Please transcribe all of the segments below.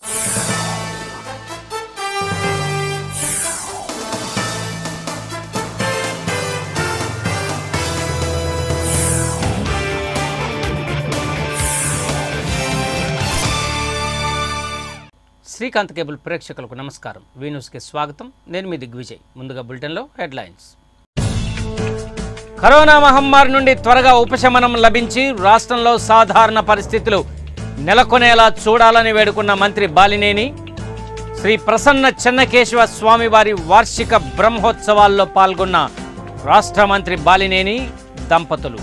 Srikanth cable ప్రేక్షకులకు నమస్కారం. వి న్యూస్కి స్వాగతం. నేను మీ దిగ్విజయ్. ముందుగా బులెటిన్లో హెడ్లైన్స్. కరోనా మహమ్మారి నుండి త్వరగా ఉపశమనం లభించి రాష్ట్రంలో సాధారణ పరిస్థితులు నెలకొనేలా చూడాలని వేడుకున్న మంత్రి బాలినేని. శ్రీ ప్రసన్న చెన్నకేశవ స్వామివారి వార్షిక బ్రహ్మోత్సవాల్లో పాల్గొన్న రాష్ట్ర మంత్రి బాలినేని దంపతులు.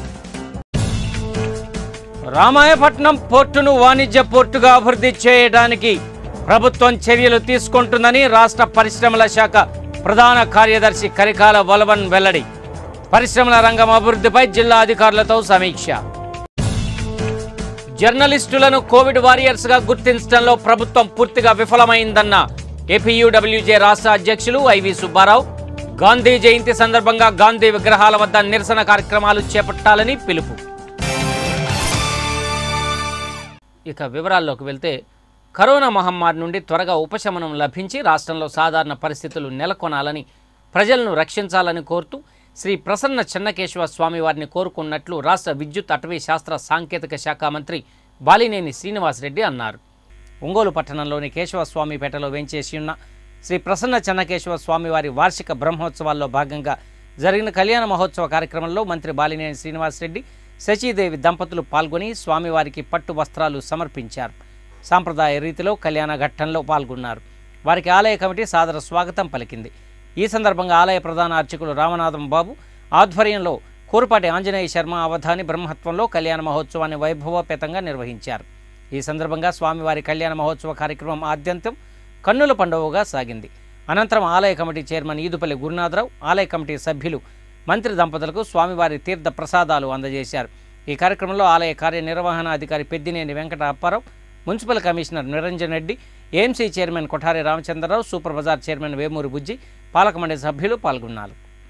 రామాయపట్నం పోర్టును వాణిజ్య పోర్టుగా అభివృద్ధి చేయడానికి ప్రభుత్వం చర్యలు తీసుకుంటుందని రాష్ట్ర పరిశ్రమల శాఖ ప్రధాన కార్యదర్శి కరికాల వలవన్ వెల్లడి. పరిశ్రమల రంగం అభివృద్ధిపై జిల్లా అధికారులతో సమీక్ష. జర్నలిస్టులను కోవిడ్ వారియర్స్గా గుర్తించడంలో ప్రభుత్వం పూర్తిగా విఫలమైందన్న ఏపీయూడబ్ల్యూజే రాష్ట్ర అధ్యక్షులు ఐవి సుబ్బారావు. గాంధీ జయంతి సందర్భంగా గాంధీ విగ్రహాల వద్ద నిరసన కార్యక్రమాలు చేపట్టాలని పిలుపు. ఇక వివరాల్లోకి వెళ్తే, కరోనా మహమ్మారి నుండి త్వరగా ఉపశమనం లభించి రాష్ట్రంలో సాధారణ పరిస్థితులు నెలకొనాలని, ప్రజలను రక్షించాలని కోరుతూ శ్రీ ప్రసన్న చెన్నకేశవ స్వామివారిని కోరుకున్నట్లు రాష్ట్ర విద్యుత్, అటవీ శాస్త్ర సాంకేతిక శాఖ మంత్రి బాలినేని శ్రీనివాసరెడ్డి అన్నారు. ఒంగోలు పట్టణంలోని కేశవస్వామిపేటలో వేంచేసి ఉన్న శ్రీ ప్రసన్న చెన్నకేశవ స్వామివారి వార్షిక బ్రహ్మోత్సవాల్లో భాగంగా జరిగిన కళ్యాణ మహోత్సవ కార్యక్రమంలో మంత్రి బాలినేని శ్రీనివాసరెడ్డి, శచీదేవి దంపతులు పాల్గొని స్వామివారికి పట్టు వస్త్రాలు సమర్పించారు. సాంప్రదాయ రీతిలో కళ్యాణ ఘట్టంలో పాల్గొన్నారు. వారికి ఆలయ కమిటీ సాదర స్వాగతం పలికింది. ఈ సందర్భంగా ఆలయ ప్రధాన అర్చకులు రామనాథం బాబు ఆధ్వర్యంలో కూరపాటి ఆంజనేయ శర్మ అవధాని బ్రహ్మత్వంలో కళ్యాణ మహోత్సవాన్ని వైభవోపేతంగా నిర్వహించారు. ఈ సందర్భంగా స్వామివారి కళ్యాణ మహోత్సవ కార్యక్రమం ఆద్యంతం కన్నుల పండువగా సాగింది. అనంతరం ఆలయ కమిటీ చైర్మన్ ఈదుపల్లి గురునాథరావు, ఆలయ కమిటీ సభ్యులు మంత్రి దంపతులకు స్వామివారి తీర్థ ప్రసాదాలు అందజేశారు. ఈ కార్యక్రమంలో ఆలయ కార్యనిర్వహణాధికారి Peddineni Venkata Apparao, municipal commissioner Niranjan Reddy, AMC chairman Kothari Ramachandrarao, super bazaar chairman Vemuri Bujji, పాలక మండలి సభ్యులు పాల్గొన్నారు.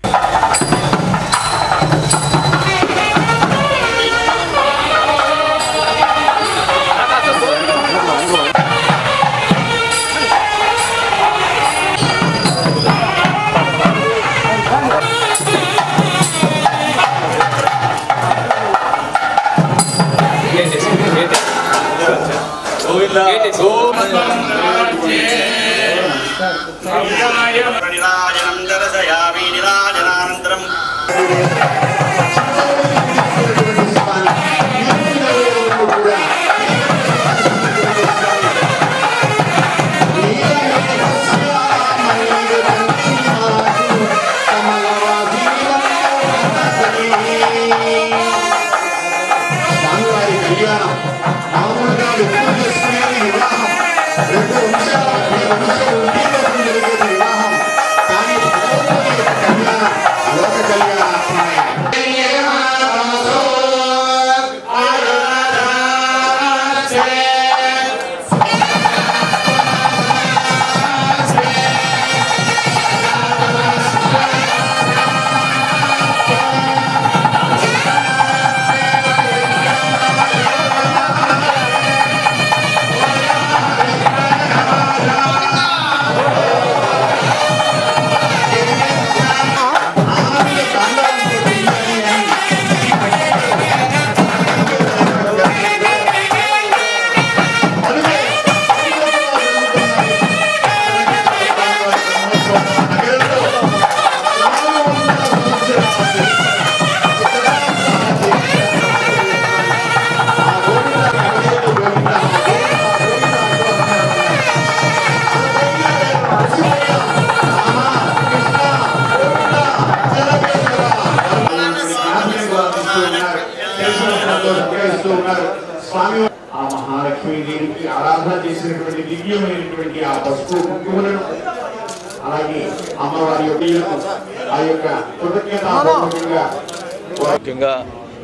ముఖ్యంగా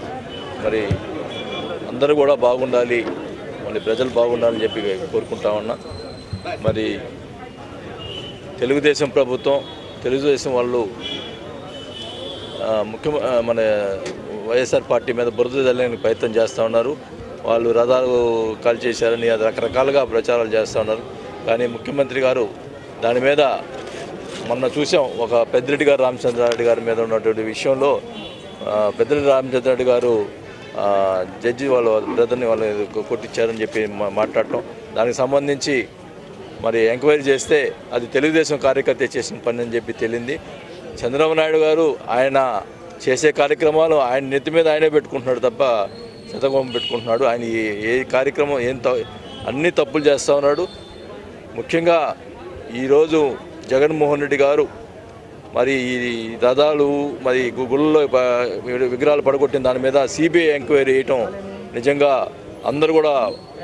మరి అందరూ కూడా బాగుండాలి, మళ్ళీ ప్రజలు బాగుండాలని చెప్పి కోరుకుంటా ఉన్నా. మరి తెలుగుదేశం ప్రభుత్వం, తెలుగుదేశం వాళ్ళు మన వైఎస్ఆర్ పార్టీ మీద బురద జల్లడానికి ప్రయత్నం చేస్తూ ఉన్నారు. వాళ్ళు రథాలు కాల్చేశారని అది రకరకాలుగా ప్రచారాలు చేస్తూ ఉన్నారు. కానీ ముఖ్యమంత్రి గారు దాని మీద మొన్న చూసాం. ఒక పెద్దిరెడ్డి గారు రామచంద్రారెడ్డి గారి మీద ఉన్నటువంటి విషయంలో పెద్దిరెడ్డి రామచంద్రారెడ్డి గారు జడ్జి వాళ్ళ బ్రదర్ని వాళ్ళు కొట్టించారని చెప్పి మాట్లాడటం, దానికి సంబంధించి మరి ఎంక్వైరీ చేస్తే అది తెలుగుదేశం కార్యకర్త చేసిన పని అని చెప్పి తెలియంది. చంద్రబాబు నాయుడు గారు ఆయన చేసే కార్యక్రమాలు ఆయన నెత్తి మీద ఆయనే పెట్టుకుంటున్నాడు తప్ప శతకోపం పెట్టుకుంటున్నాడు. ఆయన ఏ కార్యక్రమం అన్ని తప్పులు చేస్తూ ఉన్నాడు. ముఖ్యంగా ఈరోజు జగన్మోహన్ రెడ్డి గారు మరి ఈ రథాలు మరి గుళ్ళలో విగ్రహాలు పడగొట్టిన దాని మీద సిబిఐ ఎంక్వైరీ చేయటం నిజంగా అందరూ కూడా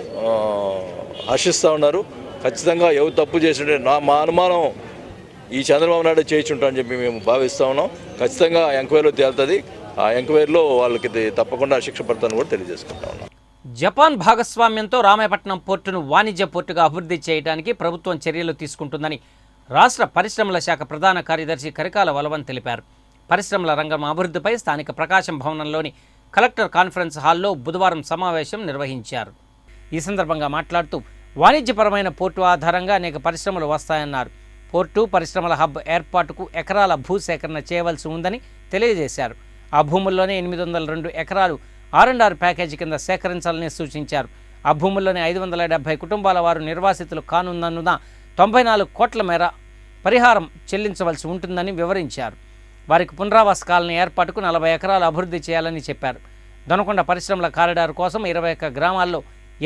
హర్షిస్తూ ఉన్నారు. ఖచ్చితంగా ఎవరు తప్పు చేసింటే మా అనుమానం ఈ చంద్రబాబు నాయుడు చేయించుంటారని చెప్పి మేము భావిస్తూ ఉన్నాం. ఖచ్చితంగా ఎంక్వైరీలో తేలుతుంది. ఆ ఎంక్వైరీలో వాళ్ళకి తప్పకుండా శిక్ష పడతానని కూడా తెలియజేసుకుంటా ఉన్నాం. జపాన్ భాగస్వామ్యంతో రామాయపట్నం పోర్టును వాణిజ్య పోర్టుగా అభివృద్ధి చేయడానికి ప్రభుత్వం చర్యలు తీసుకుంటుందని రాష్ట్ర పరిశ్రమల శాఖ ప్రధాన కార్యదర్శి కరికాల వలవన్ తెలిపారు. పరిశ్రమల రంగం అభివృద్ధిపై స్థానిక ప్రకాశం భవనంలోని కలెక్టర్ కాన్ఫరెన్స్ హాల్లో బుధవారం సమావేశం నిర్వహించారు. ఈ సందర్భంగా మాట్లాడుతూ వాణిజ్యపరమైన పోర్టు ఆధారంగా అనేక పరిశ్రమలు వస్తాయన్నారు. పోర్టు పరిశ్రమల హబ్ ఏర్పాటుకు ఎకరాల భూసేకరణ చేయవలసి ఉందని తెలియజేశారు. ఆ భూముల్లోనే 802 ఎకరాలు R&R ప్యాకేజీ కింద సేకరించాలని సూచించారు. ఆ భూముల్లోనే 570 కుటుంబాల వారు నిర్వాసితులు కానున్నందున 94 కోట్ల మేర పరిహారం చెల్లించవలసి ఉంటుందని వివరించారు. వారికి పునరావాస కాలనీ ఏర్పాటుకు 40 ఎకరాలు అభివృద్ధి చేయాలని చెప్పారు. దొనకొండ పరిశ్రమల కారిడార్ కోసం 21 గ్రామాల్లో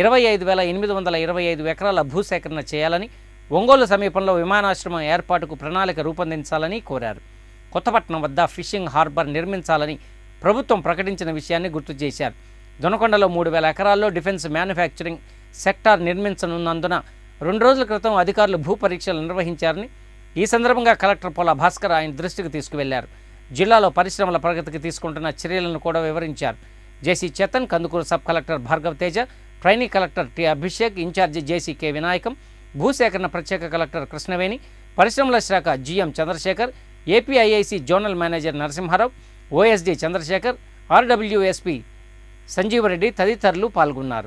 25,825 ఎకరాల భూసేకరణ చేయాలని, ఒంగోలు సమీపంలో విమానాశ్రమం ఏర్పాటుకు ప్రణాళిక రూపొందించాలని కోరారు. కొత్తపట్నం వద్ద ఫిషింగ్ హార్బర్ నిర్మించాలని ప్రభుత్వం ప్రకటించిన విషయాన్ని గుర్తు చేశారు. దొనకొండలో 3,000 ఎకరాల్లో డిఫెన్స్ మ్యానుఫ్యాక్చరింగ్ సెక్టార్ నిర్మించనున్నందున 2 రోజుల క్రితం అధికారులు భూ పరీక్షలు నిర్వహించారని, ఈ సందర్భంగా కలెక్టర్ పోల భాస్కర్ ఆయన దృష్టికి తీసుకువెళ్లారు. జిల్లాలో పరిశ్రమల ప్రగతికి తీసుకుంటున్న చర్యలను కూడా వివరించారు. JC Chetan, Kandukur sub collector Bhargav Teja, trainee collector T Abhishek, incharge JC K Vinayakam, భూసేకరణ ప్రత్యేక కలెక్టర్ కృష్ణవేణి, పరిశ్రమల శాఖ GM Chandrasekhar, APIIC zonal manager Narasimharao, OSD Chandrasekhar, RWSP Sanjeevareddy తదితరులు పాల్గొన్నారు.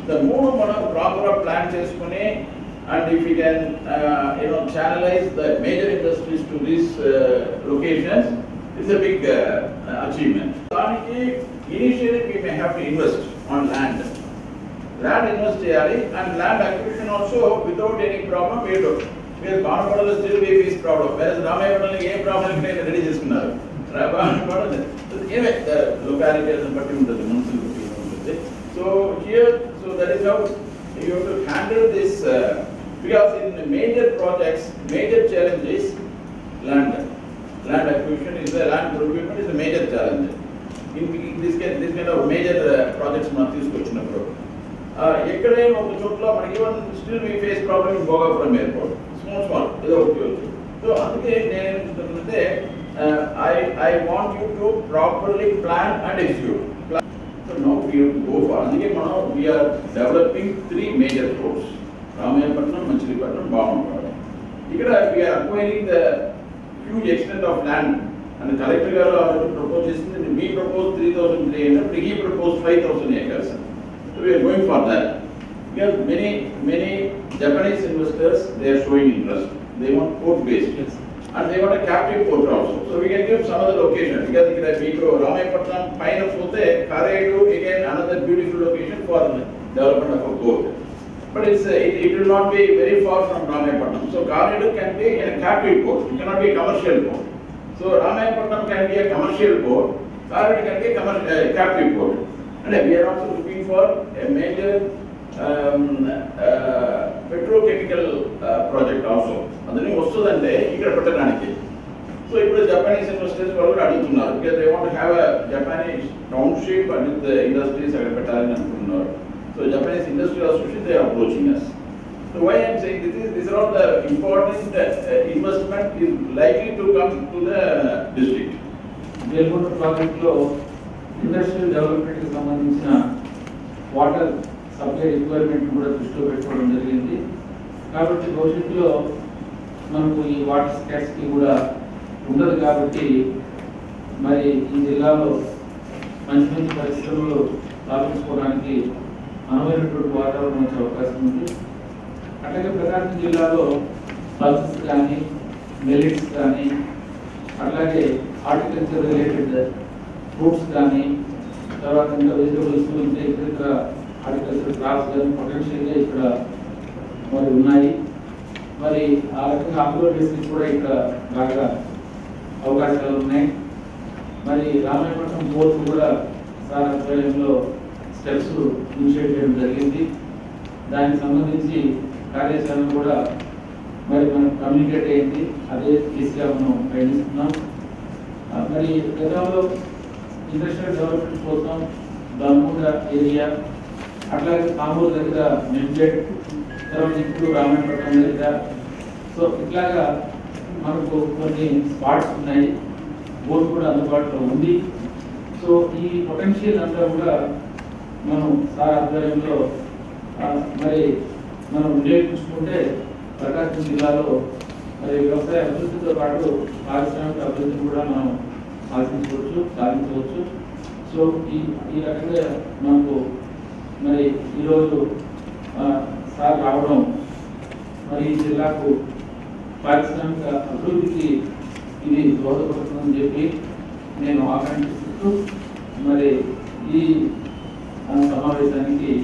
And if we can channelize the major industries to these locations, it's a big achievement. Initially we may have to invest on land invest cheyali, and land acquisition also without any problem we do, because Banapadal still we face problem, whereas Ramayapatnam ఏ problem కి ready చేసుకున్నారు. Anyway, the locality has batti untadi, municipality untadi. So here, so that is how you have to handle this, because in major projects, major challenge is land acquisition is the land procurement is a major challenge. In this kind of major projects మనం తీసుకొచ్చినప్పుడు ఎక్కడైనా ఒక చోట్ల మనకి even still we face problem in Bhogapuram airport, small ఏదో ఒకటి. So అందుకే నేను ఏమంటున్నానంటే I want you to properly plan and execute. So now we have to go for, అందుకే మనం we are developing 3 major ports, Ramayapatnam, Machilipatnam, బామనపాడు. ఇక్కడ we are acquiring the huge extent of land, and the collector garu already propose చేసింది. We propose 3,300, but he proposed 5,000 acres. So we are going for that, because many Japanese investors, they are showing interest. They want port based, yes, and they want a captive port also. So we can give some other location, because ikkada meeku Ramayapatnam paina pothe Karedu again another beautiful location for development of a port. But it will not be very far from Ramayapatnam. So Karedu can be a captive port, it cannot be a commercial port. So Ramayapatnam can be a commercial port, Karedu can be a captive port. And we are also looking for a major petrochemical project also. Adani vastudante ikkada pettadaniki. So ippudu Japanese investors vallu adugutunnaru, because they want to have a Japanese township and with the industries akkada pettalani anukuntunnaru. So Japanese Industrial Association, they are approaching us. So why I am saying these are all the important investment is likely to come to the district. Jelgonda project lo industrial development కి సంబంధించిన water supply requirement కూడా దృష్టిలో పెట్టుకోవడం జరిగింది. కాబట్టి భవిష్యత్తులో మనకు ఈ వాటర్ స్కార్సిటీ కూడా ఉండదు. కాబట్టి మరి ఈ జిల్లాలో మంచి మంచి పరిశ్రమలు స్థాపించుకోవడానికి అనువైనటువంటి వాతావరణం వచ్చే అవకాశం ఉంది. అట్లాగే ప్రకాశం జిల్లాలో పల్సెస్ కానీ మిల్లెట్స్ కానీ అట్లాగే హార్టికల్చర్ రిలేటెడ్ ఫ్రూట్స్ కానీ తర్వాత ఇంకా వెజిటబుల్స్ ఇంకా ఇతర హార్టికల్చర్ క్రాప్స్ కానీ పొటెన్షియల్గా ఇక్కడ మరి ఉన్నాయి. మరి ఆ రకంగా అప్లోడ్ డిస్ట్రిక్ట్ కూడా ఇక్కడ బాగా అవకాశాలు ఉన్నాయి. మరి రామాయపట్నం పోర్టు కూడా సార్ ఆధ్వర్యంలో స్టెప్స్ ఇనిషియేట్ చేయడం జరిగింది. దానికి సంబంధించి కార్యాచరణ కూడా మరి మనం కమ్యూనికేట్ అయింది, అదే దిశగా మనం ప్రయత్నిస్తున్నాం. మరి గతంలో ఇండస్ట్రియల్ డెవలప్మెంట్ కోసం దమ్ముండ ఏరియా, అట్లాగే కామూరు దగ్గర మిడ్జెట్, తర్వాత ఇప్పుడు రామాయపట్నం దగ్గర, సో ఇట్లాగా మనకు కొన్ని స్పాట్స్ ఉన్నాయి, బోర్డు కూడా అందుబాటులో ఉంది. సో ఈ పొటెన్షియల్ అంతా కూడా మనం సార్ ఆధ్వర్యంలో మరి మనం వినియోగించుకుంటే ప్రకాశం జిల్లాలో మరి వ్యవసాయ అభివృద్ధితో పాటు పారిశ్రామిక అభివృద్ధిని కూడా మనం సాధించవచ్చు. సో ఈ రకంగా మనకు మరి ఈరోజు సార్ రావడం మరి ఈ జిల్లాకు పారిశ్రామిక అభివృద్ధికి ఇది దోహదపడుతుందని చెప్పి నేను ఆకాంక్షిస్తూ మరి ఈ సమావేశానికి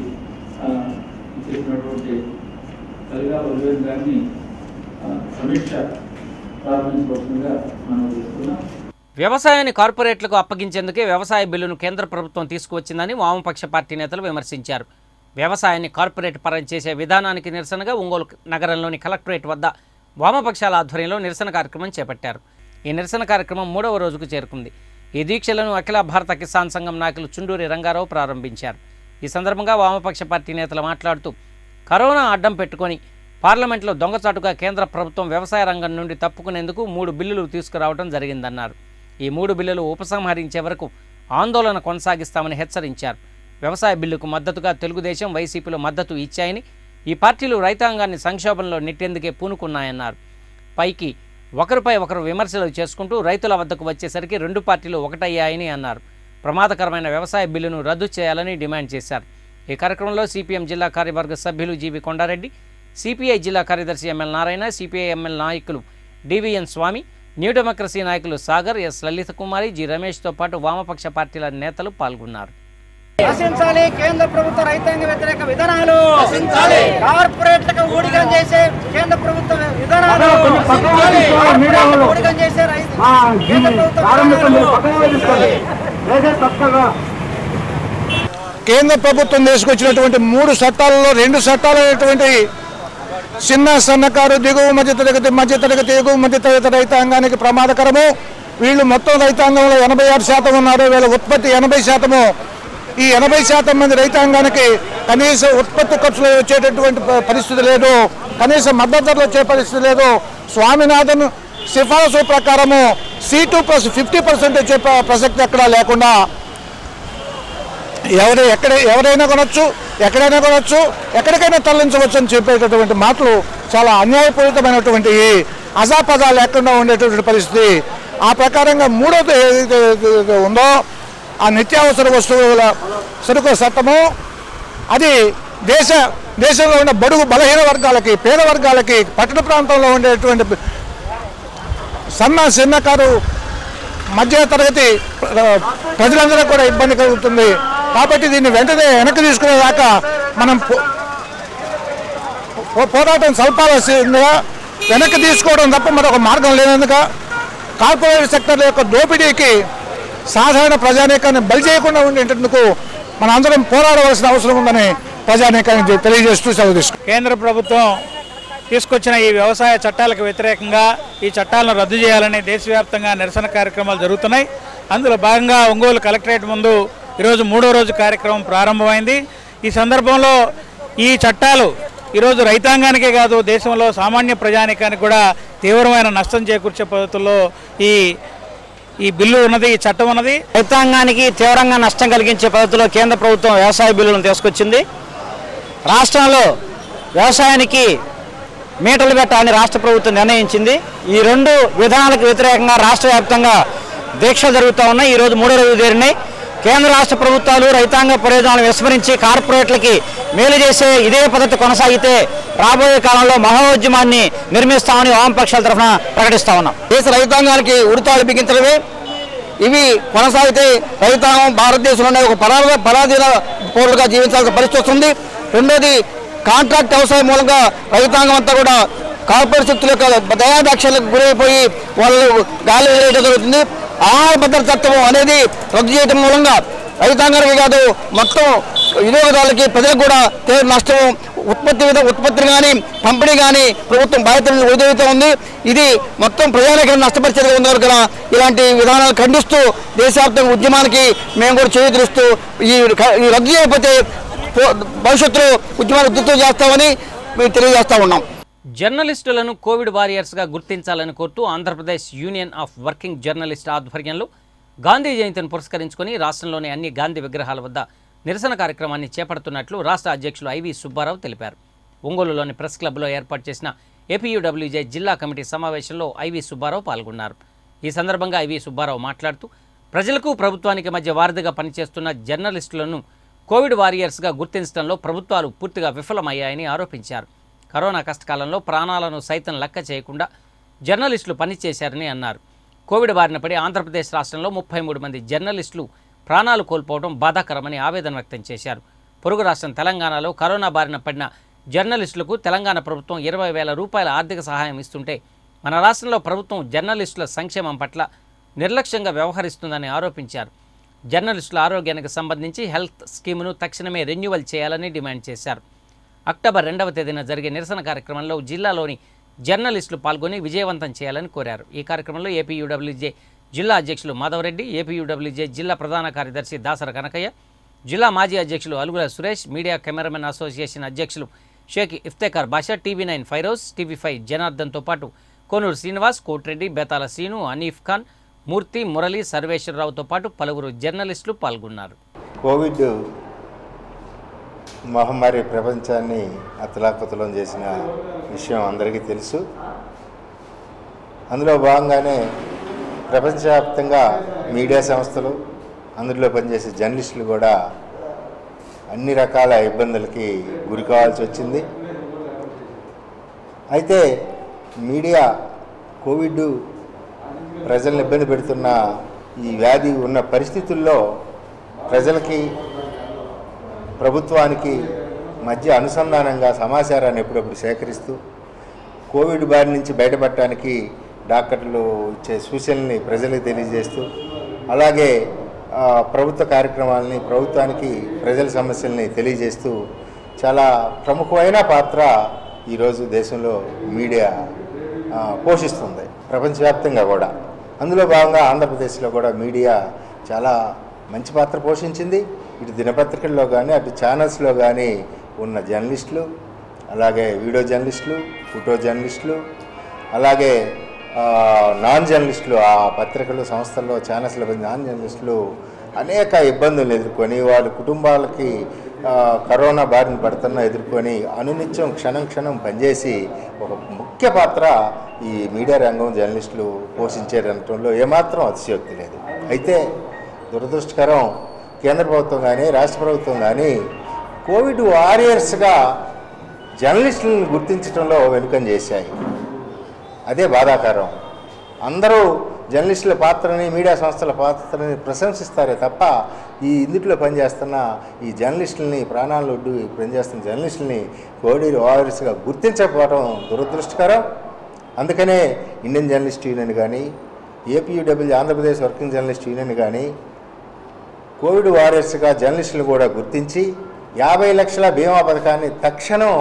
చేసినటువంటి కలిగా ఉదయం గారిని సమీక్ష ప్రారంభించవలసిందిగా మనం చేస్తున్నాం. వ్యవసాయాన్ని కార్పొరేట్లకు అప్పగించేందుకే వ్యవసాయ బిల్లును కేంద్ర ప్రభుత్వం తీసుకువచ్చిందని వామపక్ష పార్టీ నేతలు విమర్శించారు. వ్యవసాయాన్ని కార్పొరేట్ పరం చేసే విధానానికి నిరసనగా ఒంగోలు నగరంలోని కలెక్టరేట్ వద్ద వామపక్షాల ఆధ్వర్యంలో నిరసన కార్యక్రమం చేపట్టారు. ఈ నిరసన కార్యక్రమం 3వ రోజుకు చేరుకుంది. ఈ దీక్షలను అఖిల భారత కిసాన్ సంఘం నాయకులు చుండూరి రంగారావు ప్రారంభించారు. ఈ సందర్భంగా వామపక్ష పార్టీ నేతలు మాట్లాడుతూ కరోనా అడ్డం పెట్టుకొని పార్లమెంట్లో దొంగచాటుగా కేంద్ర ప్రభుత్వం వ్యవసాయ రంగం నుండి తప్పుకునేందుకు 3 బిల్లులు తీసుకురావడం జరిగిందన్నారు. ఈ 3 బిల్లులు ఉపసంహరించే వరకు ఆందోళన కొనసాగిస్తామని హెచ్చరించారు. వ్యవసాయ బిల్లుకు మద్దతుగా తెలుగుదేశం, వైసీపీలో మద్దతు ఇచ్చాయని, ఈ పార్టీలు రైతాంగాన్ని సంక్షోభంలో నెట్టేందుకే పూనుకున్నాయన్నారు. పైకి ఒకరిపై ఒకరు విమర్శలు చేసుకుంటూ రైతుల వద్దకు వచ్చేసరికి 2 పార్టీలు ఒకటయ్యాయని అన్నారు. ప్రమాదకరమైన వ్యవసాయ బిల్లును రద్దు చేయాలని డిమాండ్ చేశారు. ఈ కార్యక్రమంలో సిపిఎం జిల్లా కార్యవర్గ సభ్యులు జీవి కొండారెడ్డి, సిపిఐ జిల్లా కార్యదర్శి ఎంఎల్ నారాయణ, సిపిఐ ఎంఎల్ నాయకులు డివిఎన్ స్వామి, న్యూ డెమోక్రసీ నాయకులు సాగర్, ఎస్ లలిత కుమారి, జి రమేష్తో పాటు వామపక్ష పార్టీల నేతలు పాల్గొన్నారు. నశించాలి కేంద్ర ప్రభుత్వ రైతాంగ వ్యతిరేక విధానాలు, కార్పొరేట్లకు ఊడిగం చేసే కేంద్ర ప్రభుత్వ విధానాలు, ఊడిగం చేసే కేంద్ర కేంద్ర ప్రభుత్వం తీసుకొచ్చినటువంటి 3 చట్టాలలో 2 చట్టాలు అనేటువంటి చిన్న సన్నకారు, దిగువ మధ్యతరగతి ఎగువ మధ్యతరగతి రైతాంగానికి ప్రమాదకరము. వీళ్ళు మొత్తం రైతాంగంలో 86% ఉన్నారు. వీళ్ళ ఉత్పత్తి 80%. ఈ 80% మంది రైతాంగానికి కనీస ఉత్పత్తి ఖర్చులు వచ్చేటటువంటి పరిస్థితి లేదు, కనీస మద్దతు ధరలు వచ్చే పరిస్థితి లేదు. స్వామినాథన్ సిఫారసు ప్రకారము C2 + 50% వచ్చే ప్రసక్తి ఎక్కడా లేకుండా ఎవరైనా కొనొచ్చు, ఎక్కడైనా కొనొచ్చు, ఎక్కడికైనా తరలించవచ్చు అని చెప్పేటటువంటి మాటలు చాలా అన్యాయపూరితమైనటువంటి అజాపజా లేకుండా ఉండేటటువంటి పరిస్థితి. ఆ ప్రకారంగా 3వది ఏదైతే ఉందో ఆ నిత్యావసర వస్తువుల సరుకుల చట్టము, అది దేశంలో ఉన్న బడుగు బలహీన వర్గాలకి, పేద వర్గాలకి, పట్టణ ప్రాంతంలో ఉండేటువంటి చిన్నకారు మధ్య తరగతి ప్రజలందరూ కూడా ఇబ్బంది కలుగుతుంది. కాబట్టి దీన్ని వెంటనే వెనక్కి తీసుకునేదాకా మనం పోరాటం సల్పాల్సిందిగా, వెనక్కి తీసుకోవడం తప్ప మరొక మార్గం లేనందుక కార్పొరేట్ సెక్టర్ యొక్క దోపిడీకి సాధారణ ప్రజానీకాన్ని బలి చేయకుండా ఉండేందుకు మన అందరం పోరాడవలసిన అవసరం ఉందని ప్రజానీకాన్ని తెలియజేస్తూ సెలవు తీసుకుంటాం. కేంద్ర ప్రభుత్వం తీసుకొచ్చిన ఈ వ్యవసాయ చట్టాలకు వ్యతిరేకంగా ఈ చట్టాలను రద్దు చేయాలని దేశవ్యాప్తంగా నిరసన కార్యక్రమాలు జరుగుతున్నాయి. అందులో భాగంగా ఒంగోలు కలెక్టరేట్ ముందు ఈరోజు 3వ రోజు కార్యక్రమం ప్రారంభమైంది. ఈ సందర్భంలో ఈ చట్టాలు ఈరోజు రైతాంగానికే కాదు, దేశంలో సామాన్య ప్రజానీకానికి కూడా తీవ్రమైన నష్టం చేకూర్చే పద్ధతుల్లో ఈ బిల్లు ఉన్నది, ఈ చట్టం ఉన్నది. రైతాంగానికి తీవ్రంగా నష్టం కలిగించే పద్ధతిలో కేంద్ర ప్రభుత్వం వ్యవసాయ బిల్లులను తీసుకొచ్చింది. రాష్ట్రంలో వ్యవసాయానికి మీటలు పెట్టాలని రాష్ట్ర ప్రభుత్వం నిర్ణయించింది. ఈ 2 విధానాలకు వ్యతిరేకంగా రాష్ట్ర వ్యాప్తంగా దీక్ష జరుగుతూ ఉన్నాయి. ఈరోజు 3వ రోజు చేరినాయి. కేంద్ర రాష్ట్ర ప్రభుత్వాలు రైతాంగ ప్రయోజనాలను విస్మరించి కార్పొరేట్లకి మేలు చేసే ఇదే పద్ధతి కొనసాగితే రాబోయే కాలంలో మహోద్యమాన్ని నిర్మిస్తామని వామపక్షాల తరఫున ప్రకటిస్తా ఉన్నాం. దేశ రైతాంగానికి ఉడతాడు బిగించడమే ఇవి కొనసాగితే రైతాంగం భారతదేశంలోనే ఒక పరాధీన పౌరులుగా జీవించాల్సిన పరిస్థితి వస్తుంది. రెండోది కాంట్రాక్ట్ వ్యవసాయం మూలంగా రైతాంగం అంతా కూడా కార్పొరేట్ శక్తుల యొక్క దయాదాక్షలకు గురైపోయి వాళ్ళు గాలి వదిలేయడం జరుగుతుంది. ఆహార భద్రత చట్టం అనేది రద్దు చేయడం మూలంగా రైతాంగానికి కాదు మొత్తం వినియోగదారులకి ప్రజలకు కూడా తీవ్ర నష్టం ఉత్పత్తిని కానీ పంపిణీ కానీ ప్రభుత్వం బాధ్యతలను వదిలేస్తూ ఉంది. ఇది మొత్తం ప్రజానికి నష్టపరిచేది ఉంది కనుక ఇలాంటి విధానాలు ఖండిస్తూ దేశవ్యాప్తంగా ఉద్యమానికి మేము కూడా చేయూతనిస్తూ ఈ రద్దు చేయకపోతే భవిష్యత్తులో ఉద్యమాలు ఉధృతం చేస్తామని మేము తెలియజేస్తా ఉన్నాం. జర్నలిస్టులను కోవిడ్ వారియర్స్గా గుర్తించాలని కోరుతూ Andhra Pradesh union of working journalist ఆధ్వర్యంలో గాంధీ జయంతిని పురస్కరించుకొని రాష్ట్రంలోని అన్ని గాంధీ విగ్రహాల వద్ద నిరసన కార్యక్రమాన్ని చేపడుతున్నట్లు రాష్ట్ర అధ్యక్షులు ఐవి సుబ్బారావు తెలిపారు. ఒంగోలులోని ప్రెస్ క్లబ్లో ఏర్పాటు చేసిన ఏపీయూడబ్ల్యూజే జిల్లా కమిటీ సమావేశంలో ఐవి సుబ్బారావు పాల్గొన్నారు. ఈ సందర్భంగా ఐవి సుబ్బారావు మాట్లాడుతూ ప్రజలకు ప్రభుత్వానికి మధ్య వారధిగా పనిచేస్తున్న జర్నలిస్టులను కోవిడ్ వారియర్స్గా గుర్తించడంలో ప్రభుత్వాలు పూర్తిగా విఫలమయ్యాయని ఆరోపించారు. కరోనా కష్టకాలంలో ప్రాణాలను సైతం లెక్క చేయకుండా జర్నలిస్టులు పనిచేశారని అన్నారు. కోవిడ్ బారిన పడి ఆంధ్రప్రదేశ్ రాష్ట్రంలో 33 మంది జర్నలిస్టులు ప్రాణాలు కోల్పోవడం బాధాకరమని ఆవేదన వ్యక్తం చేశారు. పొరుగు రాష్ట్రం తెలంగాణలో కరోనా బారిన పడిన జర్నలిస్టులకు తెలంగాణ ప్రభుత్వం 20,000 రూపాయల ఆర్థిక సహాయం ఇస్తుంటే మన రాష్ట్రంలో ప్రభుత్వం జర్నలిస్టుల సంక్షేమం పట్ల నిర్లక్ష్యంగా వ్యవహరిస్తుందని ఆరోపించారు. జర్నలిస్టుల ఆరోగ్యానికి సంబంధించి హెల్త్ స్కీమును తక్షణమే రెన్యువల్ చేయాలని డిమాండ్ చేశారు. అక్టోబర్ 2వ తేదీన జరిగే నిరసన కార్యక్రమంలో జిల్లాలోని జర్నలిస్టులు పాల్గొని విజయవంతం చేయాలని కోరారు. ఈ కార్యక్రమంలో ఏపీయూడబ్ల్యూజే జిల్లా అధ్యక్షులు మాధవరెడ్డి, ఏపీయూడబ్ల్యూజే జిల్లా ప్రధాన కార్యదర్శి దాసర కనకయ్య, జిల్లా మాజీ అధ్యక్షులు Alugula Suresh, media cameraman association అధ్యక్షులు షేక్ ఇఫ్తేఖార్ బాషా, టీవీ9 ఫైరోజ్, టీవీ5 జనార్దన్తో పాటు కోనూరు శ్రీనివాస్, కోట్రెడ్డి, బేతాల శ్రీను, అనీఫ్ ఖాన్, మూర్తి, మురళి, సర్వేశ్వరరావుతో పాటు పలువురు జర్నలిస్టులు పాల్గొన్నారు. కోవిడ్ మహమ్మారి ప్రపంచాన్ని అతలాకుతలం చేసిన విషయం అందరికీ తెలుసు. అందులో భాగంగానే ప్రపంచవ్యాప్తంగా మీడియా సంస్థలు, అందులో పనిచేసే జర్నలిస్టులు కూడా అన్ని రకాల ఇబ్బందులకి గురి కావాల్సి వచ్చింది. అయితే మీడియా కోవిడ్ ప్రజలను ఇబ్బంది పెడుతున్న ఈ వ్యాధి ఉన్న పరిస్థితుల్లో ప్రజలకి ప్రభుత్వానికి మధ్య అనుసంధానంగా సమాచారాన్ని ఎప్పుడప్పుడు సేకరిస్తూ కోవిడ్ బారి నుంచి బయటపడటానికి డాక్టర్లు ఇచ్చే సూచనల్ని ప్రజలకు తెలియజేస్తూ అలాగే ప్రభుత్వ కార్యక్రమాలని ప్రభుత్వానికి ప్రజల సమస్యల్ని తెలియజేస్తూ చాలా ప్రముఖమైన పాత్ర ఈరోజు దేశంలో మీడియా పోషిస్తుంది, ప్రపంచవ్యాప్తంగా కూడా. అందులో భాగంగా ఆంధ్రప్రదేశ్లో కూడా మీడియా చాలా మంచి పాత్ర పోషించింది. ఇటు దినపత్రికల్లో కానీ అటు ఛానల్స్లో కానీ ఉన్న జర్నలిస్టులు, అలాగే వీడియో జర్నలిస్టులు, ఫోటో జర్నలిస్టులు, అలాగే నాన్ జర్నలిస్టులు, ఆ పత్రికలు సంస్థల్లో ఛానల్స్లో నాన్ జర్నలిస్టులు అనేక ఇబ్బందులు ఎదుర్కొని వాళ్ళ కుటుంబాలకి కరోనా బారిన పడుతున్నా ఎదుర్కొని అనునిత్యం క్షణం క్షణం పనిచేసి ఒక ముఖ్య పాత్ర ఈ మీడియా రంగం జర్నలిస్టులు పోషించేటంలో ఏమాత్రం అతిశయోక్తి లేదు. అయితే దురదృష్టకరం, కేంద్ర ప్రభుత్వం కానీ రాష్ట్ర ప్రభుత్వం కానీ కోవిడ్ వారియర్స్గా జర్నలిస్టులను గుర్తించడంలో వెనుకం చేశాయి. అదే బాధాకరం. అందరూ జర్నలిస్టుల పాత్రని, మీడియా సంస్థల పాత్రని ప్రశంసిస్తారే తప్ప ఇందులో పనిచేస్తున్న ఈ జర్నలిస్టులని, ప్రాణాలు ఒడ్డు పనిచేస్తున్న జర్నలిస్టులని కోవిడ్ వారియర్స్గా గుర్తించకపోవడం దురదృష్టకరం. అందుకనే ఇండియన్ జర్నలిస్ట్ యూనియన్ కానీ, APUW Andhra Pradesh working journalist union కానీ కోవిడ్ వారియర్స్గా జర్నలిస్టులు కూడా గుర్తించి 50 లక్షల బీమా పథకాన్ని తక్షణం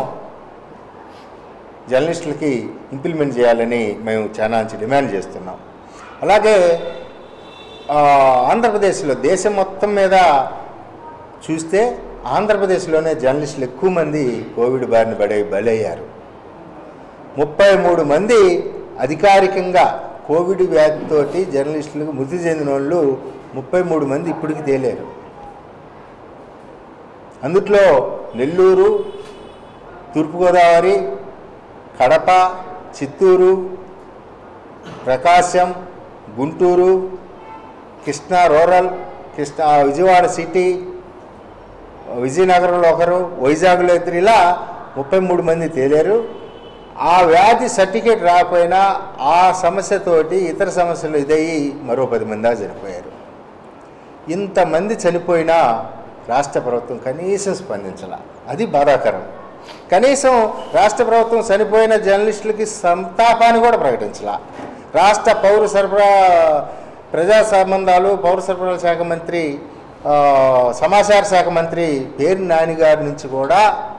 జర్నలిస్టులకి ఇంప్లిమెంట్ చేయాలని మేము చాలా డిమాండ్ చేస్తున్నాం. అలాగే ఆంధ్రప్రదేశ్లో దేశం మొత్తం మీద చూస్తే ఆంధ్రప్రదేశ్లోనే జర్నలిస్టులు ఎక్కువ మంది కోవిడ్ బారిన బలయ్యారు. 33 మంది అధికారికంగా కోవిడ్ వ్యాధితోటి జర్నలిస్టులకు మృతి చెందిన వాళ్ళు 33 మంది ఇప్పటికి తేలేరు. అందుట్లో నెల్లూరు, తూర్పుగోదావరి, కడప, చిత్తూరు, ప్రకాశం, గుంటూరు, కృష్ణా రూరల్, విజయవాడ సిటీ, విజయనగరంలో ఒకరు, వైజాగ్లో ఇద్దరు, ఇలా 33 మంది తేలారు. ఆ వ్యాధి సర్టిఫికేట్ రాకపోయినా ఆ సమస్యతోటి ఇతర సమస్యలు ఇదయ్యి మరో 10 మంది దాకా చనిపోయారు. ఇంతమంది చనిపోయినా రాష్ట్ర ప్రభుత్వం కనీసం స్పందించాల. అది బాధాకరం. కనీసం రాష్ట్ర ప్రభుత్వం చనిపోయిన జర్నలిస్టులకి సంతాపాన్ని కూడా ప్రకటించాల. రాష్ట్ర ప్రజా సంబంధాలు పౌర సరఫరాల శాఖ మంత్రి, సమాచార శాఖ మంత్రి పేరు నాని గారి నుంచి కూడా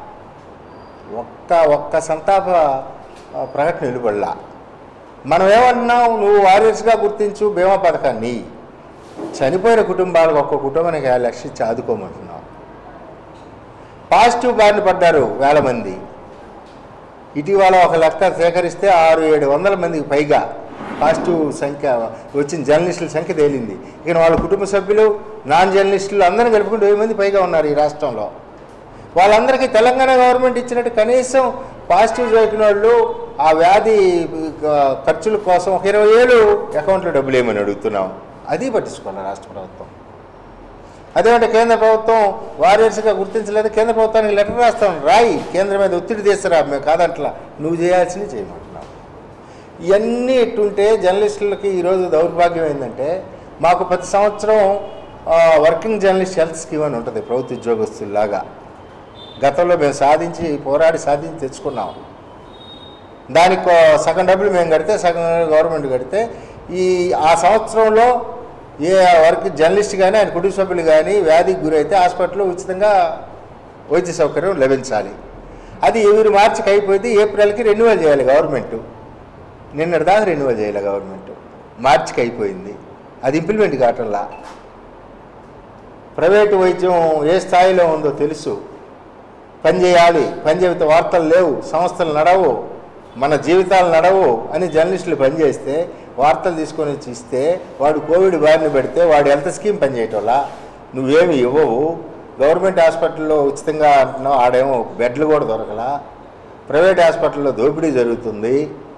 ఒక్క సంతాప ప్రకటన వెలువడలా. మనం ఏమన్నాం, నువ్వు వారియర్స్గా గుర్తించు బీమా పథకాన్ని, చనిపోయిన కుటుంబాలకు ఒక్క కుటుంబానికి 5 లక్షలు ఇచ్చి ఆదుకోమంటున్నాం. పాజిటివ్ బారిన పడ్డారు వేల మంది. ఇటీవల ఒక లెక్క సేకరిస్తే 600-700 మందికి పైగా పాజిటివ్ సంఖ్య వచ్చిన జర్నలిస్టుల సంఖ్య తేలింది. ఇక వాళ్ళ కుటుంబ సభ్యులు, నాన్ జర్నలిస్టులు అందరూ కలుపుకుంటూ 1000 మంది పైగా ఉన్నారు ఈ రాష్ట్రంలో. వాళ్ళందరికీ తెలంగాణ గవర్నమెంట్ ఇచ్చినట్టు కనీసం పాజిటివ్ దొరికిన వాళ్ళు ఆ వ్యాధి ఖర్చుల కోసం ఒక 20,000 అకౌంట్లో డబ్బులు ఏమని అడుగుతున్నాం. అది పట్టించుకోవాలి రాష్ట్ర ప్రభుత్వం. అదేమంటే కేంద్ర ప్రభుత్వం వారియర్స్గా గుర్తించలేదు. కేంద్ర ప్రభుత్వానికి లెటర్ రాస్తాం, రాయి, కేంద్రం మీద ఒత్తిడి తీస్తారా, మేము కాదంట్లా, నువ్వు చేయాల్సింది చేయమంటున్నావు. ఇవన్నీ ఎట్టుంటే జర్నలిస్టులకి ఈరోజు దౌర్భాగ్యం ఏంటంటే, మాకు ప్రతి సంవత్సరం వర్కింగ్ జర్నలిస్ట్ హెల్త్ స్కీమ్ అని ఉంటుంది ప్రభుత్వ ఉద్యోగస్తుల్లాగా. గతంలో మేము పోరాడి సాధించి తెచ్చుకున్నాం. దానికి సగం డబ్బులు మేము కడితే, సగం గవర్నమెంట్ కడితే, ఆ సంవత్సరంలో ఏ జర్నలిస్ట్ కానీ ఆయన కుటుంబ సభ్యులు కానీ వ్యాధికి గురైతే హాస్పిటల్లో ఉచితంగా వైద్య సౌకర్యం లభించాలి. అది ఎవరి మార్చికి అయిపోయింది, ఏప్రిల్కి రెన్యువల్ చేయాలి గవర్నమెంట్. నిన్నటి దాకా రెన్యువల్ చేయాలి గవర్నమెంట్, మార్చికి అయిపోయింది. అది ఇంప్లిమెంట్ కావటంలా. ప్రైవేటు వైద్యం ఏ స్థాయిలో ఉందో తెలుసు, పనిచేయాలి, పనిచేస్తే వార్తలు లేవు, సంస్థలు నడవు, మన జీవితాలు నడవు అని జర్నలిస్టులు పనిచేస్తే, వార్తలు తీసుకొని వచ్చి ఇస్తే, వాడు కోవిడ్ బారిన పెడితే వాడు హెల్త్ స్కీమ్ పనిచేయటంలా. నువ్వేమి ఇవ్వవు. గవర్నమెంట్ హాస్పిటల్లో ఉచితంగా అంటున్నావు, ఆడేమో బెడ్లు కూడా దొరకలా. ప్రైవేట్ హాస్పిటల్లో దోపిడీ జరుగుతుంది.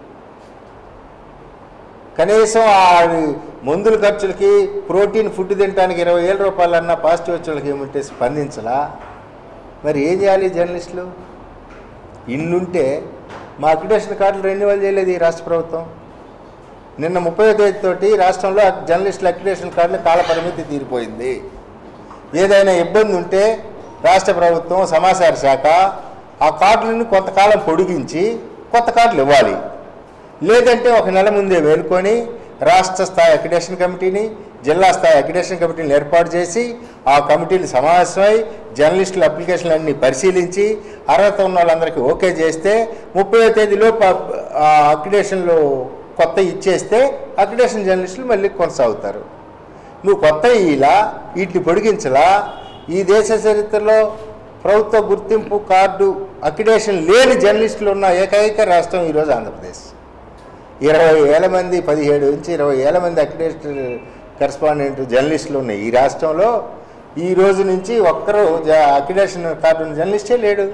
కనీసం ఆ మందుల ఖర్చులకి, ప్రోటీన్ ఫుడ్ తినడానికి 20,000 రూపాయలన్నా పాజిటివ్ వచ్చే వాళ్ళకి ఏమంటే స్పందించలా. మరి ఏం చేయాలి జర్నలిస్టులు? ఇన్నుంటే మా అక్రిడేషన్ కార్డులు రెన్యువల్ చేయలేదు ఈ రాష్ట్ర ప్రభుత్వం. నిన్న 30వ తేదీతోటి రాష్ట్రంలో జర్నలిస్టుల అక్రిడేషన్ కార్డుల కాల పరిమితి తీరిపోయింది. ఏదైనా ఇబ్బంది ఉంటే రాష్ట్ర ప్రభుత్వం, సమాచార శాఖ ఆ కార్డులను కొంతకాలం పొడిగించి కొత్త కార్డులు ఇవ్వాలి. లేదంటే ఒక నెల ముందే వేలుకొని రాష్ట్ర స్థాయి అక్రిడేషన్ కమిటీని, జిల్లా స్థాయి అక్రిడేషన్ కమిటీని ఏర్పాటు చేసి ఆ కమిటీలు సమావేశమై జర్నలిస్టుల అప్లికేషన్లన్నీ పరిశీలించి అర్హత ఉన్న వాళ్ళందరికీ ఓకే చేస్తే 30వ తేదీలోపు అక్రిడేషన్లు కొత్త ఇచ్చేస్తే అక్రిడేషన్ జర్నలిస్టులు మళ్ళీ కొనసాగుతారు. నువ్వు కొత్త ఇలా వీటిని పొడిగించలా. ఈ దేశ చరిత్రలో ప్రభుత్వ గుర్తింపు కార్డు అక్రిడేషన్ లేని జర్నలిస్టులు ఉన్న ఏకైక రాష్ట్రం ఈరోజు ఆంధ్రప్రదేశ్. 20,000 మంది, 17 నుంచి 20,000 మంది అక్రిడేషన్ కరెస్పాండెంట్ జర్నలిస్టులు ఉన్నాయి ఈ రాష్ట్రంలో. ఈ రోజు నుంచి ఒక్కరు అక్రిడేషన్ కార్డు ఉన్న జర్నలిస్టే లేడు.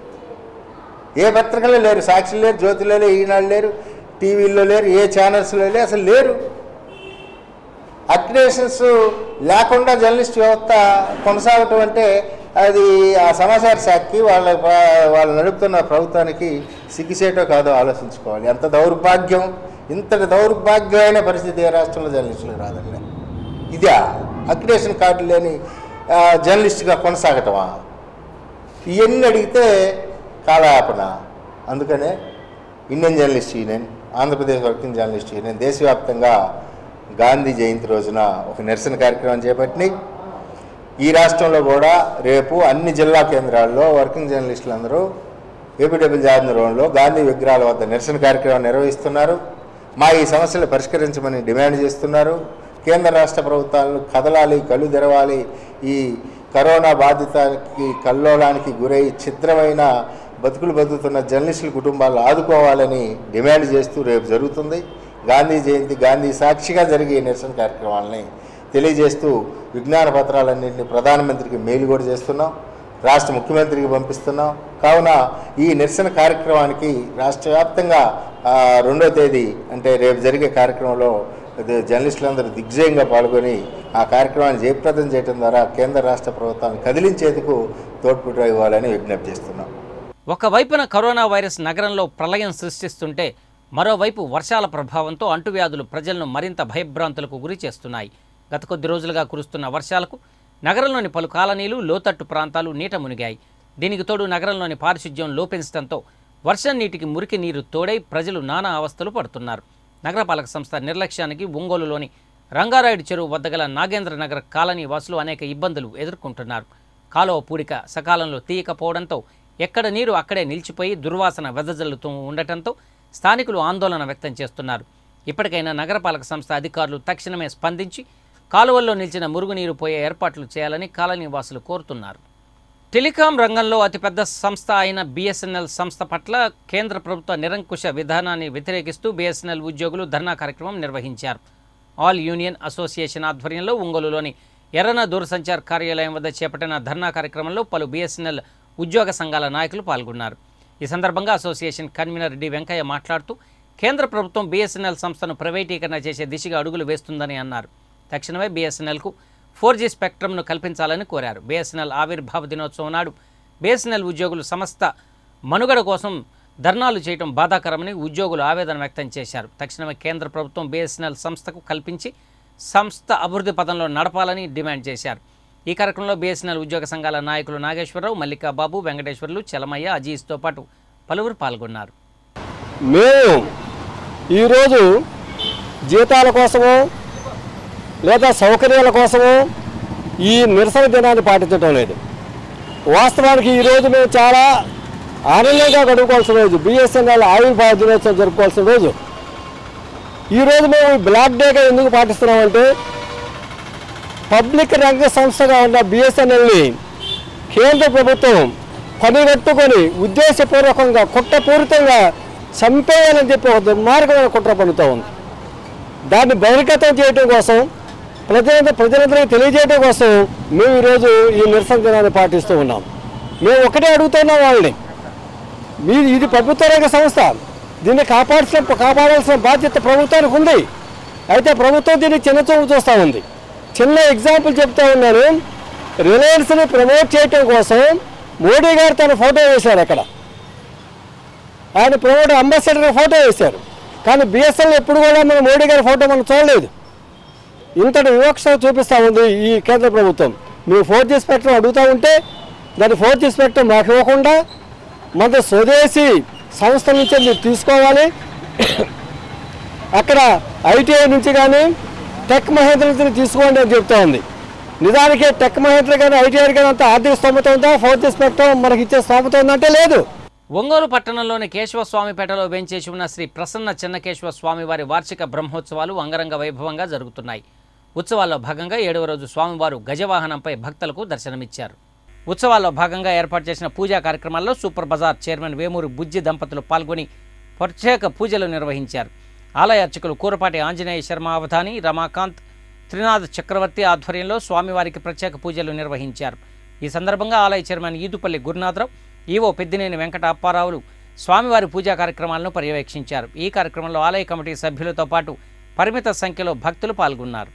ఏ పత్రికలో లేరు, సాక్షులు లేరు, జ్యోతిలో లేరు, ఈనాడు లేరు, టీవీల్లో లేరు, ఏ ఛానల్స్లో లేరు, అసలు లేరు. అక్రిడేషన్స్ లేకుండా జర్నలిస్ట్ వ్యవస్థ కొనసాగటం అంటే అది ఆ సమాచార శాఖకి వాళ్ళు నడుపుతున్న ప్రభుత్వానికి సిగ్గుసేటో కాదో ఆలోచించుకోవాలి. ఎంత దౌర్భాగ్యం, ఇంతటి దౌర్భాగ్యమైన పరిస్థితి ఏ రాష్ట్రంలో జర్నలిస్టులకు రాదండి. ఇదే అక్రిడేషన్ కార్డు లేని జర్నలిస్ట్గా కొనసాగటమా? ఇవన్నీ అడిగితే కాలయాపన. అందుకనే Indian journalist union, Andhra Pradesh working journalist union దేశవ్యాప్తంగా గాంధీ జయంతి రోజున ఒక నిరసన కార్యక్రమం చేపట్టినాయి. ఈ రాష్ట్రంలో కూడా రేపు అన్ని జిల్లా కేంద్రాల్లో వర్కింగ్ జర్నలిస్టులు అందరూ ఏపీడబ్ల్యూజే ఆధ్వర్యంలో గాంధీ విగ్రహాల వద్ద నిరసన కార్యక్రమం నిర్వహిస్తున్నారు. మా ఈ సమస్యలు పరిష్కరించమని డిమాండ్ చేస్తున్నారు. కేంద్ర రాష్ట్ర ప్రభుత్వాలను కదలాలి, కళ్ళు తెరవాలి. ఈ కరోనా బాధితానికి కల్లోలానికి గురై ఛిద్రమైన బతుకులు బతుకుతున్న జర్నలిస్టుల కుటుంబాలను ఆదుకోవాలని డిమాండ్ చేస్తూ రేపు జరుగుతుంది గాంధీ జయంతి. గాంధీ సాక్షిగా జరిగే నిరసన కార్యక్రమాలని తెలియజేస్తూ విజ్ఞాన పత్రాలన్నింటినీ ప్రధానమంత్రికి మెయిల్ కూడా చేస్తున్నాం, రాష్ట్ర ముఖ్యమంత్రికి పంపిస్తున్నాం. కావున ఈ నిరసన కార్యక్రమానికి రాష్ట్ర వ్యాప్తంగా 2వ తేదీ అంటే రేపు జరిగే కార్యక్రమంలో జర్నలిస్టులందరూ దిగ్విజయంగా పాల్గొని ఆ కార్యక్రమాన్ని జయప్రదం చేయడం ద్వారా కేంద్ర రాష్ట్ర ప్రభుత్వాన్ని కదిలించేందుకు తోడ్పడి ఇవ్వాలని విజ్ఞప్తి చేస్తున్నాం. ఒకవైపున కరోనా వైరస్ నగరంలో ప్రళయం సృష్టిస్తుంటే మరోవైపు వర్షాల ప్రభావంతో అంటువ్యాధులు ప్రజలను మరింత భయభ్రాంతులకు గురి చేస్తున్నాయి. గత కొద్ది రోజులుగా కురుస్తున్న వర్షాలకు నగరంలోని పలు కాలనీలు, లోతట్టు ప్రాంతాలు నీట మునిగాయి. దీనికి తోడు నగరంలోని పారిశుధ్యం లోపించడంతో వర్షం నీటికి మురికి నీరు తోడై ప్రజలు నానా అవస్థలు పడుతున్నారు. నగరపాలక సంస్థ నిర్లక్ష్యానికి ఒంగోలులోని రంగారాయుడు చెరువు వద్ద గల నాగేంద్ర నగర్ కాలనీ వాసులు అనేక ఇబ్బందులు ఎదుర్కొంటున్నారు. కాలువ పూడిక సకాలంలో తీయకపోవడంతో ఎక్కడ నీరు అక్కడే నిలిచిపోయి దుర్వాసన వెదజల్లుతూ ఉండటంతో స్థానికులు ఆందోళన వ్యక్తం చేస్తున్నారు. ఇప్పటికైనా నగరపాలక సంస్థ అధికారులు తక్షణమే స్పందించి కాలువల్లో నిలిచిన మురుగునీరు పోయే ఏర్పాట్లు చేయాలని కాలనీ వాసులు కోరుతున్నారు. టెలికాం రంగంలో అతిపెద్ద సంస్థ అయిన బిఎస్ఎన్ఎల్ సంస్థ పట్ల కేంద్ర ప్రభుత్వ నిరంకుశ విధానాన్ని వ్యతిరేకిస్తూ బిఎస్ఎన్ఎల్ ఉద్యోగులు ధర్నా కార్యక్రమం నిర్వహించారు. ఆల్ యూనియన్ అసోసియేషన్ ఆధ్వర్యంలో ఒంగోలులోని ఎర్రన దూరసంచార్ కార్యాలయం వద్ద చేపట్టిన ధర్నా కార్యక్రమంలో పలు బిఎస్ఎన్ఎల్ ఉద్యోగ సంఘాల నాయకులు పాల్గొన్నారు. ఈ సందర్భంగా అసోసియేషన్ కన్వీనర్ డి వెంకయ్య మాట్లాడుతూ కేంద్ర ప్రభుత్వం బిఎస్ఎన్ఎల్ సంస్థను ప్రైవేటీకరణ చేసే దిశగా అడుగులు వేస్తుందని అన్నారు. తక్షణమే బిఎస్ఎన్ఎల్కు 4G స్పెక్ట్రమ్ను కల్పించాలని కోరారు. బిఎస్ఎన్ఎల్ ఆవిర్భావ దినోత్సవం నాడు బిఎస్ఎన్ఎల్ ఉద్యోగులు సంస్థ మనుగడ కోసం ధర్నాలు చేయడం బాధాకరమని ఉద్యోగులు ఆవేదన వ్యక్తం చేశారు. తక్షణమే కేంద్ర ప్రభుత్వం బిఎస్ఎన్ఎల్ సంస్థకు కల్పించి సంస్థ అభివృద్ధి పథంలో నడపాలని డిమాండ్ చేశారు. ఈ కార్యక్రమంలో బిఎస్ఎన్ఎల్ ఉద్యోగ సంఘాల నాయకులు నాగేశ్వరరావు, మల్లికాబాబు, వెంకటేశ్వర్లు, చలమయ్య, అజీజ్తో పాటు పలువురు పాల్గొన్నారు. మేము ఈరోజు జీతాల కోసమో లేదా సౌకర్యాల కోసమో ఈ నిరసన దినాన్ని పాటించడం లేదు. వాస్తవానికి ఈరోజు మేము చాలా ఆనందంగా గడుపుకోవాల్సిన రోజు, బిఎస్ఎన్ఎల్ ఆవిర్భావ దినోత్సవం జరుపుకోవాల్సిన రోజు. ఈరోజు మేము బ్లాక్ డేగా ఎందుకు పాటిస్తున్నామంటే పబ్లిక్ రంగ సంస్థగా ఉన్న బిఎస్ఎన్ఎల్ని కేంద్ర ప్రభుత్వం పనిగట్టుకొని ఉద్దేశపూర్వకంగా కుట్రపూరితంగా చంపేయాలని చెప్పి ఒక దుర్మార్గమైన కుట్ర పన్నుతూ ఉంది. దాన్ని బహిర్గతం చేయడం కోసం ప్రజలందరికీ తెలియజేయడం కోసం మేము ఈరోజు ఈ నిరసన దినాన్ని పాటిస్తూ ఉన్నాం. మేము ఒకటే అడుగుతున్నాం వాళ్ళని, ఇది ప్రభుత్వ రంగ సంస్థ, దీన్ని కాపాడాల్సిన బాధ్యత ప్రభుత్వానికి ఉంది. అయితే ప్రభుత్వం దీన్ని చిన్నచూపు చూస్తూ ఉంది. చిన్న ఎగ్జాంపుల్ చెప్తా ఉన్నాను. రిలయన్స్ని ప్రమోట్ చేయటం కోసం మోడీ గారు తన ఫోటో వేశారు. అక్కడ ఆయన ప్రమోట్ అంబాసిడర్ ఫోటో వేశారు. కానీ బిఎస్ఎన్ఎల్ ఎప్పుడు కూడా మన మోడీ గారి ఫోటో మనం చూడలేదు. ఇంతటి వివక్ష చూపిస్తూ ఉంది ఈ కేంద్ర ప్రభుత్వం. మేము 4G స్పెక్ట్రమ్ అడుగుతూ ఉంటే దాన్ని 4G స్పెక్ట్రమ్ మాకు ఇవ్వకుండా మన స్వదేశీ సంస్థ నుంచి మీరు తీసుకోవాలి, అక్కడ ఐటీఐ నుంచి కానీ టెక్ మహేంద్ర నుంచి తీసుకోండి అని చెప్తా ఉంది. నిజానికి టెక్ మహేంద్ర కానీ ఐటీఐ కానీ అంత ఆర్థిక స్తోమత ఉందా? 4G స్పెక్ట్రమ్ మనకి ఇచ్చే స్తోమత ఉందంటే లేదు. ఒంగోలు పట్టణంలోని కేశవస్వామిపేటలో వేంచేసి ఉన్న శ్రీ ప్రసన్న చెన్నకేశవ స్వామివారి వార్షిక బ్రహ్మోత్సవాలు అంగరంగ వైభవంగా జరుగుతున్నాయి. ఉత్సవాల్లో భాగంగా 7వ రోజు స్వామివారు గజవాహనంపై భక్తులకు దర్శనమిచ్చారు. ఉత్సవాల్లో భాగంగా ఏర్పాటు చేసిన పూజా కార్యక్రమాల్లో super bazaar chairman Vemuri Bujji దంపతులు పాల్గొని ప్రత్యేక పూజలు నిర్వహించారు. ఆలయ అర్చకులు కూరపాటి ఆంజనేయ శర్మ అవధాని, రమాకాంత్, త్రినాథ్ చక్రవర్తి ఆధ్వర్యంలో స్వామివారికి ప్రత్యేక పూజలు నిర్వహించారు. ఈ సందర్భంగా ఆలయ చైర్మన్ ఈదుపల్లి గురునాథరావు, ఈవో పెద్దినేని వెంకట అప్పారావులు స్వామివారి పూజా కార్యక్రమాలను పర్యవేక్షించారు. ఈ కార్యక్రమంలో ఆలయ కమిటీ సభ్యులతో పాటు పరిమిత సంఖ్యలో భక్తులు పాల్గొన్నారు.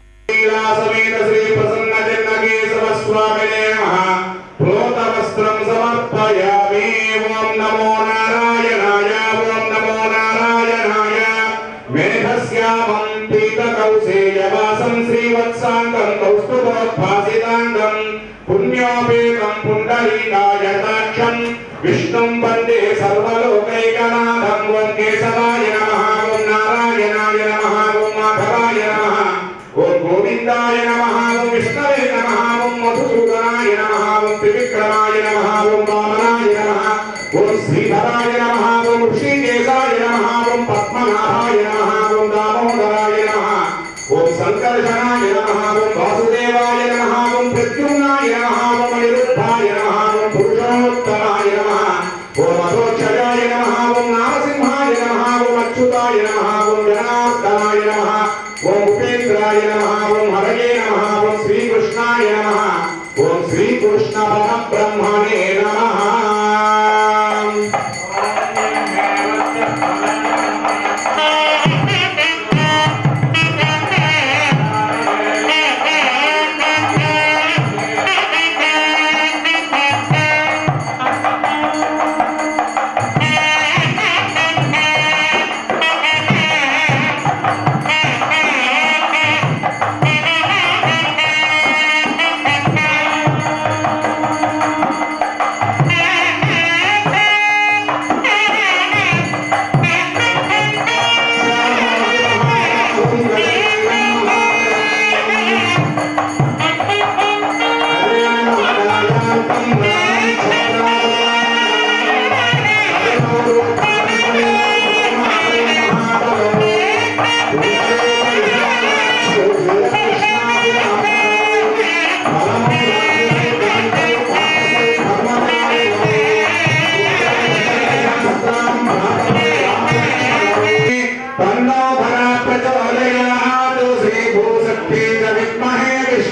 పుణ్యోపేతం పుండరీకాయతాక్షం విష్ణుం వందే సర్వలోకైకనాథం. ఓం కేశవాయ నమః, ఓం నారాయణాయ నమః, ఓం మాధవాయ నమః, ఓం గోవిందాయ నమః, ఓం విష్ణవే నమః, ఓం మధుసూదనాయ నమః, ఓం త్రివిక్రమాయ నమః, ఓం వామనాయ నమః, ఓం శ్రీధరాయ నమః, ఓం ఋషికేశాయ నమః, ఓం పద్మనాభాయ నమః, ఓం దామోదరాయ నమః, ఓం సంకర్షణాయ నమః, ఓం వాసుదేవాయ నమః, ఓం ప్రద్యుమ్నాయ నమః, ఓం అనిరుద్ధాయ నమః, ఓం పురుషోత్తమాయ నమః, ఓం అధోక్షజాయ నమః, ఓం నారసింహాయ నమః, ఓం అచ్యుతాయ నమః, ఓం జనార్దనాయ నమః, ఓం ఉపేంద్రాయ నమః, ఓం హరయే నమః, ఓం శ్రీకృష్ణాయ నమః, ఓం శ్రీకృష్ణ పరబ్రహ్మణే నమః.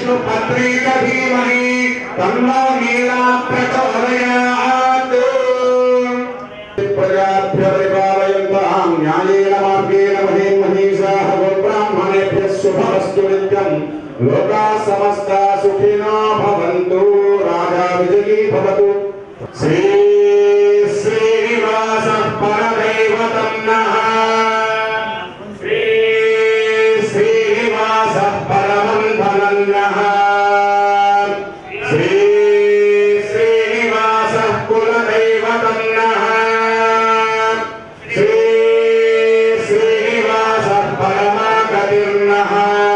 विष्णुपत्रे च धीमहि तन्नो नीला प्रचोदयात् प्रजाभ्य परिपालयन्तां न्यायेन मार्गेण महीषाः गोब्राह्मणेभ्यः शुभमस्तु नित्यं लोकाः समस्ताः सुखिनो भवन्तु राजा विजयी भवतु श्री श्रीनिवासः परदैवतं नः श्री श्रीनिवासः परमं धनं नः श्री श्रीनिवासः कुलदैवतं नः श्री श्रीनिवासः परमा गतिर्नः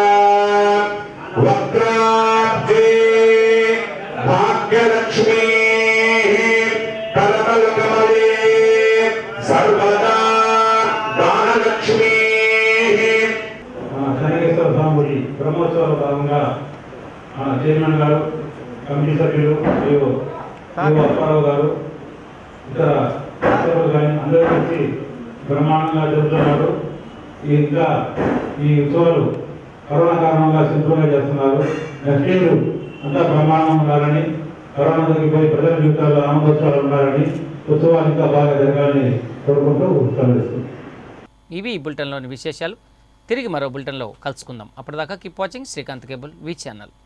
वक्राब्जे भाग्यलक्ष्मी कलकलकमले सर्वदा दानलक्ष्मी శనగేశ్వర స్వామి బ్రహ్మోత్సవాల భాగంగా చైర్మన్ గారు కమిటీ సభ్యులు మరియు అప్పారావు గారు ఇతర సభ్యులు కానీ అందరూ కలిసి బ్రహ్మాండంగా జరుగుతున్నారు. ఇంకా ఈ ఉత్సవాలు కరోనా కారణంగా సింపుల్గా చేస్తున్నారు. నెక్స్ట్ ఇయర్ అంతా బ్రహ్మాండంగా ఉండాలని, కరోనా తగ్గిపోయి ప్రజల జీవితాల్లో ఆనందోత్సవాలు ఉండాలని, ఉత్సవాలు ఇంకా బాగా జరగాలని కోరుకుంటూ సెలవిస్తున్నాం. ఇవి ఈ బులెటిన్లోని విశేషాలు. తిరిగి మరో బులెటిన్లో కలుసుకుందాం. అప్పటిదాకా keep watching Srikanth cable V channel.